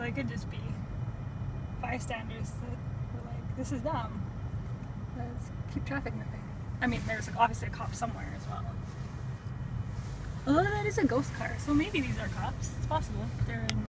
they could just be bystanders that were like, this is dumb. Let's keep traffic moving. I mean, there's obviously a cop somewhere as well. Although that is a ghost car, so maybe these are cops. It's possible. They're in